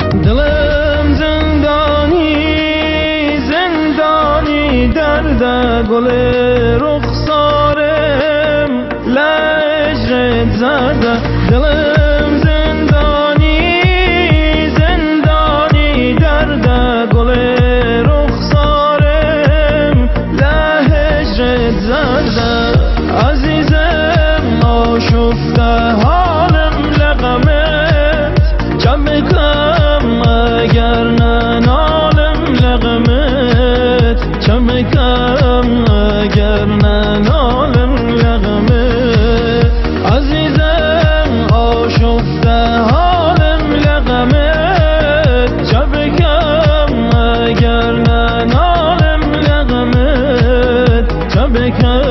دلم زندانی زندانی درد گل رخسارم لجرت زده دلم زندانی زندانی درد گل رخسارم لجرت زده عزیزم آشفته حالم لغمت جمع کم اگر ننالم لغمت جمع کم اگر ننالم لغمت عزیزم آشفته حالم لغمت جمع کم اگر ننالم لغمت جمع کم